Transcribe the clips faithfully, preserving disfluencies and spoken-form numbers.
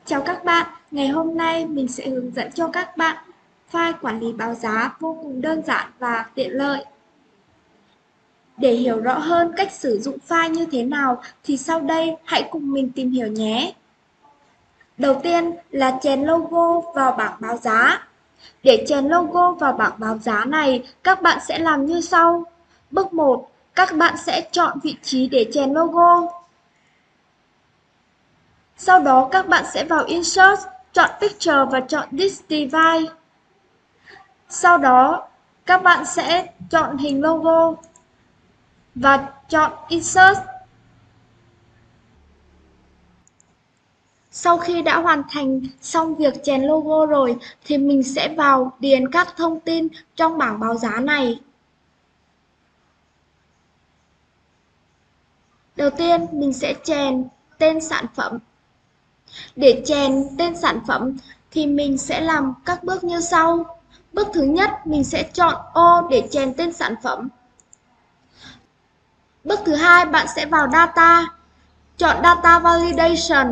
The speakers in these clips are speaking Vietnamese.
Chào các bạn, ngày hôm nay mình sẽ hướng dẫn cho các bạn file quản lý báo giá vô cùng đơn giản và tiện lợi. Để hiểu rõ hơn cách sử dụng file như thế nào thì sau đây hãy cùng mình tìm hiểu nhé. Đầu tiên là chèn logo vào bảng báo giá. Để chèn logo vào bảng báo giá này, các bạn sẽ làm như sau. Bước một, các bạn sẽ chọn vị trí để chèn logo. Sau đó các bạn sẽ vào Insert, chọn Picture và chọn This Device. Sau đó các bạn sẽ chọn hình logo và chọn Insert. Sau khi đã hoàn thành xong việc chèn logo rồi thì mình sẽ vào điền các thông tin trong bảng báo giá này. Đầu tiên mình sẽ chèn tên sản phẩm. Để chèn tên sản phẩm thì mình sẽ làm các bước như sau. Bước thứ nhất, mình sẽ chọn ô để chèn tên sản phẩm. Bước thứ hai, bạn sẽ vào Data, chọn Data Validation.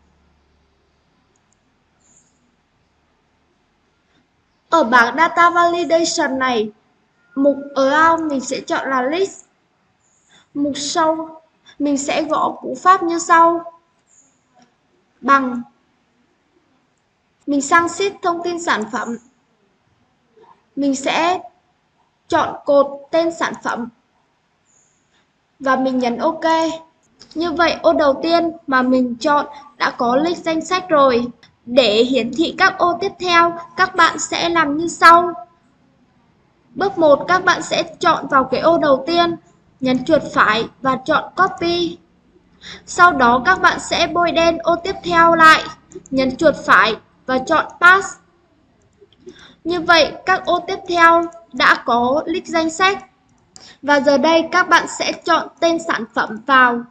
Ở bảng Data Validation này, mục Around mình sẽ chọn là List. Mục Show mình sẽ gõ cú pháp như sau. Bằng. Mình sang sheet thông tin sản phẩm. Mình sẽ chọn cột tên sản phẩm và mình nhấn OK. Như vậy ô đầu tiên mà mình chọn đã có list danh sách rồi. Để hiển thị các ô tiếp theo, các bạn sẽ làm như sau. Bước một, các bạn sẽ chọn vào cái ô đầu tiên, nhấn chuột phải và chọn Copy. Sau đó các bạn sẽ bôi đen ô tiếp theo lại, nhấn chuột phải và chọn Paste. Như vậy các ô tiếp theo đã có list danh sách. Và giờ đây các bạn sẽ chọn tên sản phẩm vào.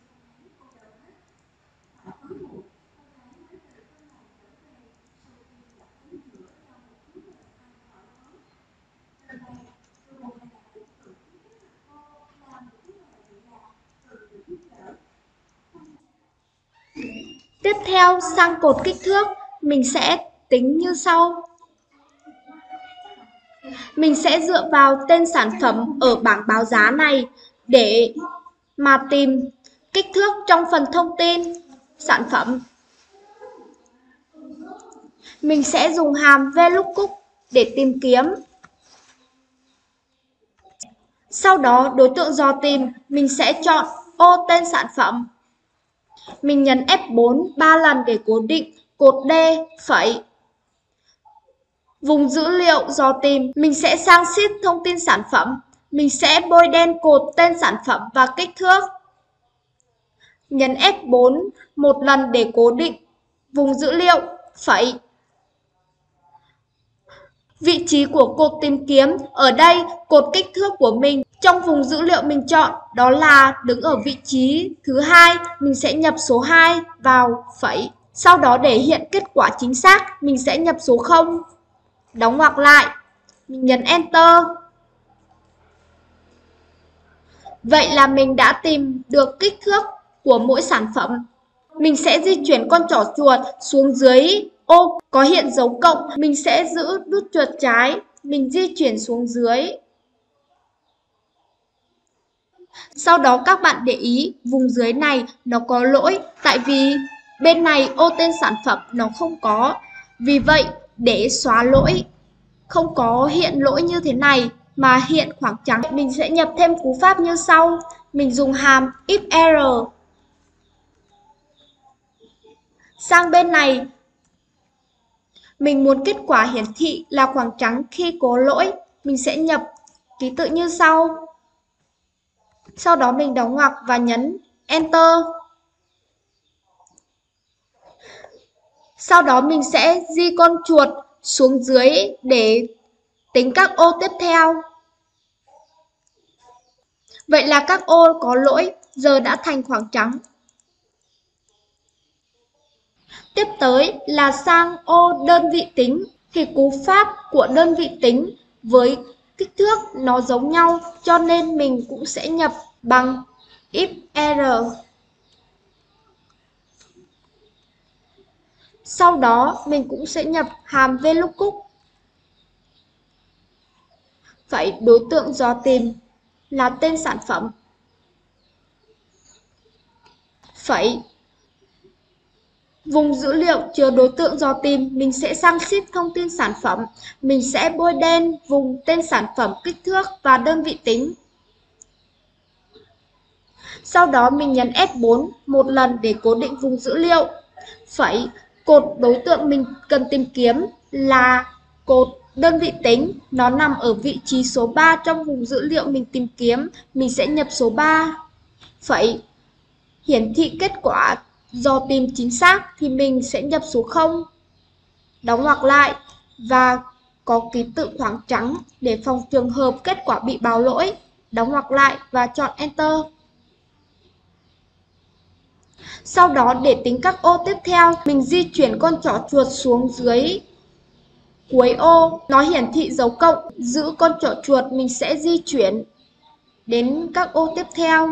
Tiếp theo sang cột kích thước, mình sẽ tính như sau. Mình sẽ dựa vào tên sản phẩm ở bảng báo giá này để mà tìm kích thước trong phần thông tin sản phẩm. Mình sẽ dùng hàm vlookup để tìm kiếm. Sau đó đối tượng dò tìm, mình sẽ chọn ô tên sản phẩm. Mình nhấn F bốn ba lần để cố định cột D phẩy. Vùng dữ liệu dò tìm, mình sẽ sang sheet thông tin sản phẩm. Mình sẽ bôi đen cột tên sản phẩm và kích thước. Nhấn F bốn một lần để cố định vùng dữ liệu phẩy. Vị trí của cột tìm kiếm, ở đây cột kích thước của mình trong vùng dữ liệu mình chọn đó là đứng ở vị trí thứ hai, mình sẽ nhập số hai vào phẩy. Sau đó để hiện kết quả chính xác, mình sẽ nhập số không. Đóng ngoặc lại, mình nhấn Enter. Vậy là mình đã tìm được kích thước của mỗi sản phẩm. Mình sẽ di chuyển con trỏ chuột xuống dưới ô có hiện dấu cộng. Mình sẽ giữ nút chuột trái, mình di chuyển xuống dưới. Sau đó các bạn để ý vùng dưới này nó có lỗi, tại vì bên này ô tên sản phẩm nó không có. Vì vậy để xóa lỗi, không có hiện lỗi như thế này mà hiện khoảng trắng, mình sẽ nhập thêm cú pháp như sau. Mình dùng hàm if error. Sang bên này, mình muốn kết quả hiển thị là khoảng trắng khi có lỗi, mình sẽ nhập ký tự như sau. Sau đó mình đóng ngoặc và nhấn Enter. Sau đó mình sẽ di con chuột xuống dưới để tính các ô tiếp theo. Vậy là các ô có lỗi giờ đã thành khoảng trắng. Tiếp tới là sang ô đơn vị tính, thì cú pháp của đơn vị tính với kích thước nó giống nhau, cho nên mình cũng sẽ nhập bằng if error. Sau đó mình cũng sẽ nhập hàm vlookup. Vậy đối tượng dò tìm là tên sản phẩm. Phẩy vùng dữ liệu chứa đối tượng dò tìm, mình sẽ sang sheet thông tin sản phẩm. Mình sẽ bôi đen vùng tên sản phẩm, kích thước và đơn vị tính. Sau đó mình nhấn F bốn một lần để cố định vùng dữ liệu. Phẩy cột đối tượng mình cần tìm kiếm là cột đơn vị tính, nó nằm ở vị trí số ba trong vùng dữ liệu mình tìm kiếm, mình sẽ nhập số ba. Phẩy hiển thị kết quả dò tìm chính xác thì mình sẽ nhập số không. Đóng ngoặc lại và có ký tự khoảng trắng để phòng trường hợp kết quả bị báo lỗi. Đóng ngoặc lại và chọn Enter. Sau đó để tính các ô tiếp theo, mình di chuyển con trỏ chuột xuống dưới cuối ô, nó hiển thị dấu cộng. Giữ con trỏ chuột, mình sẽ di chuyển đến các ô tiếp theo.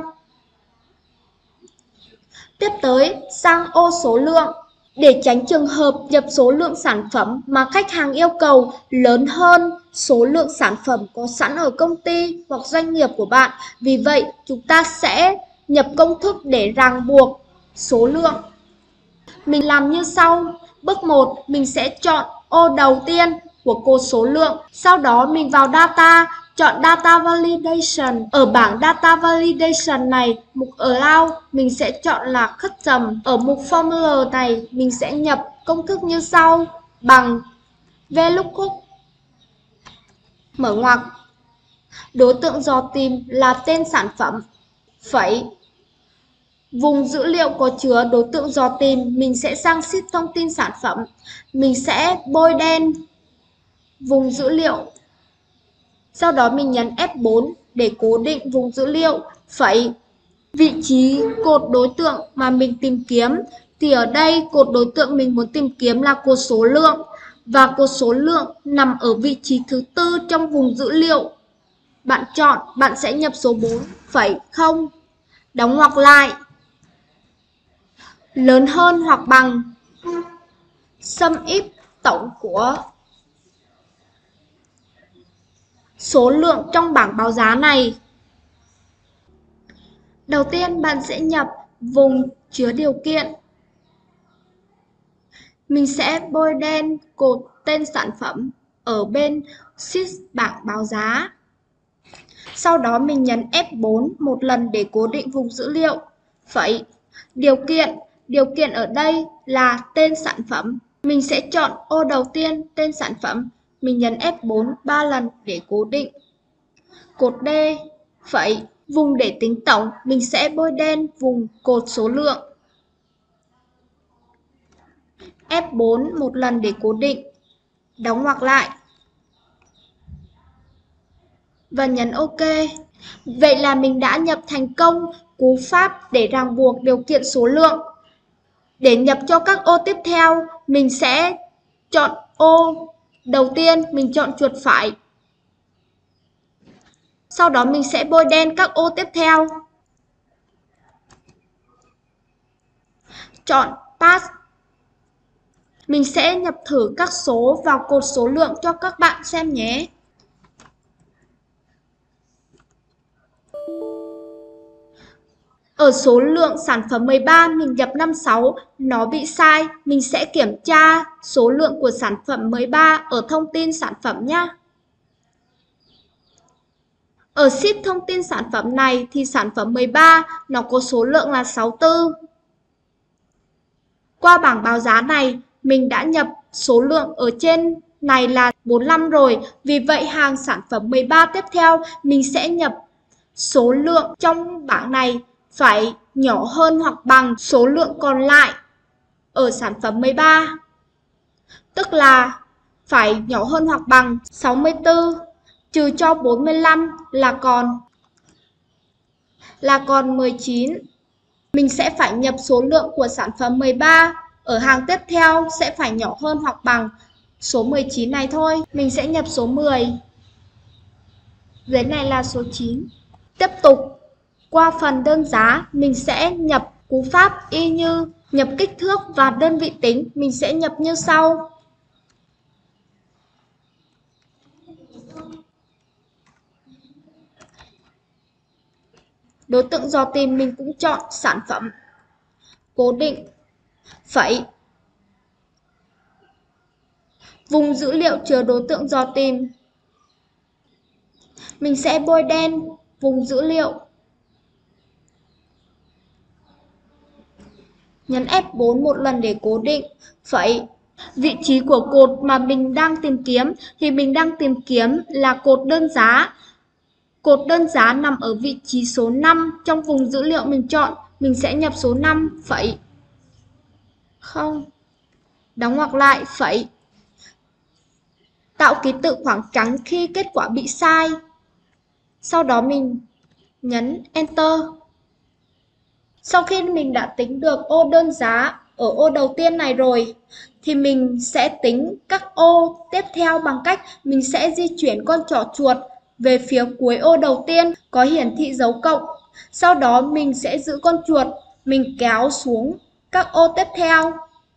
Tiếp tới sang ô số lượng. Để tránh trường hợp nhập số lượng sản phẩm mà khách hàng yêu cầu lớn hơn số lượng sản phẩm có sẵn ở công ty hoặc doanh nghiệp của bạn, vì vậy chúng ta sẽ nhập công thức để ràng buộc số lượng. Mình làm như sau. Bước một, mình sẽ chọn ô đầu tiên của cột số lượng. Sau đó mình vào Data, chọn Data Validation. Ở bảng Data Validation này, mục Allow, mình sẽ chọn là Custom. Ở mục Formula này, mình sẽ nhập công thức như sau. Bằng vlookup. Mở ngoặc. Đối tượng dò tìm là tên sản phẩm. Phẩy vùng dữ liệu có chứa đối tượng dò tìm, mình sẽ sang sheet thông tin sản phẩm. Mình sẽ bôi đen vùng dữ liệu. Sau đó mình nhấn F bốn để cố định vùng dữ liệu. Phẩy vị trí cột đối tượng mà mình tìm kiếm. Thì ở đây cột đối tượng mình muốn tìm kiếm là cột số lượng. Và cột số lượng nằm ở vị trí thứ tư trong vùng dữ liệu. Bạn chọn, bạn sẽ nhập số bốn phẩy không. Đóng ngoặc lại. Lớn hơn hoặc bằng sum if tổng của số lượng trong bảng báo giá này. Đầu tiên bạn sẽ nhập vùng chứa điều kiện. Mình sẽ bôi đen cột tên sản phẩm ở bên sheet bảng báo giá. Sau đó mình nhấn F bốn một lần để cố định vùng dữ liệu. Phẩy điều kiện. Điều kiện ở đây là tên sản phẩm. Mình sẽ chọn ô đầu tiên tên sản phẩm. Mình nhấn F bốn ba lần để cố định. Cột D. Phẩy vùng để tính tổng, mình sẽ bôi đen vùng cột số lượng. F bốn một lần để cố định. Đóng ngoặc lại. Và nhấn OK. Vậy là mình đã nhập thành công cú pháp để ràng buộc điều kiện số lượng. Để nhập cho các ô tiếp theo, mình sẽ chọn ô đầu tiên, mình chọn chuột phải. Sau đó mình sẽ bôi đen các ô tiếp theo. Chọn Pass. Mình sẽ nhập thử các số vào cột số lượng cho các bạn xem nhé. Ở số lượng sản phẩm mười ba mình nhập năm mươi sáu, nó bị sai. Mình sẽ kiểm tra số lượng của sản phẩm mười ba ở thông tin sản phẩm nhé. Ở sheet thông tin sản phẩm này thì sản phẩm mười ba nó có số lượng là sáu mươi tư. Qua bảng báo giá này, mình đã nhập số lượng ở trên này là bốn mươi lăm rồi. Vì vậy hàng sản phẩm mười ba tiếp theo mình sẽ nhập số lượng trong bảng này phải nhỏ hơn hoặc bằng số lượng còn lại ở sản phẩm mười ba. Tức là phải nhỏ hơn hoặc bằng sáu mươi tư trừ cho bốn mươi lăm là còn là còn mười chín. Mình sẽ phải nhập số lượng của sản phẩm mười ba ở hàng tiếp theo sẽ phải nhỏ hơn hoặc bằng số mười chín này thôi. Mình sẽ nhập số mười. Dưới này là số chín. Tiếp tục qua phần đơn giá, mình sẽ nhập cú pháp y như Nhập kích thước và đơn vị tính mình sẽ nhập như sau. Đối tượng dò tìm mình cũng chọn sản phẩm. Cố định, phẩy. Vùng dữ liệu chứa đối tượng dò tìm. Mình sẽ bôi đen vùng dữ liệu. Nhấn F bốn một lần để cố định, phẩy. Vị trí của cột mà mình đang tìm kiếm thì mình đang tìm kiếm là cột đơn giá. Cột đơn giá nằm ở vị trí số năm trong vùng dữ liệu mình chọn, mình sẽ nhập số năm, phẩy. Không. Đóng ngoặc lại, phẩy. Tạo ký tự khoảng trắng khi kết quả bị sai. Sau đó mình nhấn Enter. Sau khi mình đã tính được ô đơn giá ở ô đầu tiên này rồi, thì mình sẽ tính các ô tiếp theo bằng cách mình sẽ di chuyển con trỏ chuột về phía cuối ô đầu tiên có hiển thị dấu cộng. Sau đó mình sẽ giữ con chuột, mình kéo xuống các ô tiếp theo.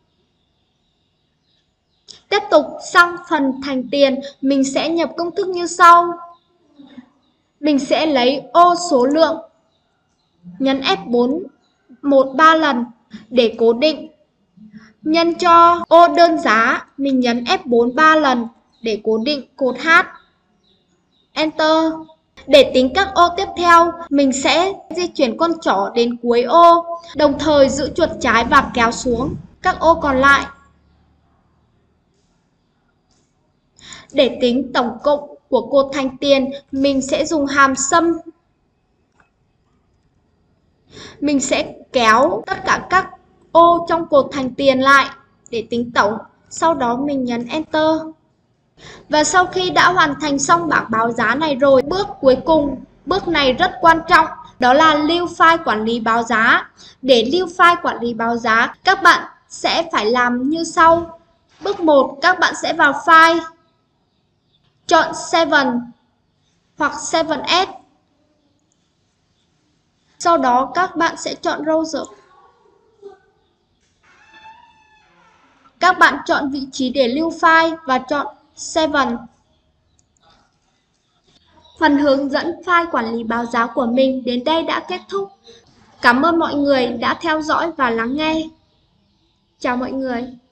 Tiếp tục sang phần thành tiền, mình sẽ nhập công thức như sau. Mình sẽ lấy ô số lượng, nhấn F bốn một ba lần để cố định. Nhân cho ô đơn giá, mình nhấn F bốn ba lần để cố định cột H. Enter. Để tính các ô tiếp theo, mình sẽ di chuyển con trỏ đến cuối ô, đồng thời giữ chuột trái và kéo xuống các ô còn lại. Để tính tổng cộng của cột thành tiền, mình sẽ dùng hàm sum. Mình sẽ kéo tất cả các ô trong cột thành tiền lại để tính tổng. Sau đó mình nhấn Enter. Và sau khi đã hoàn thành xong bảng báo giá này rồi, bước cuối cùng, bước này rất quan trọng, đó là lưu file quản lý báo giá. Để lưu file quản lý báo giá, các bạn sẽ phải làm như sau. Bước một, các bạn sẽ vào file, chọn seven hoặc seven S. Sau đó các bạn sẽ chọn browser. Các bạn chọn vị trí để lưu file và chọn seven. Phần hướng dẫn file quản lý báo giá của mình đến đây đã kết thúc. Cảm ơn mọi người đã theo dõi và lắng nghe. Chào mọi người.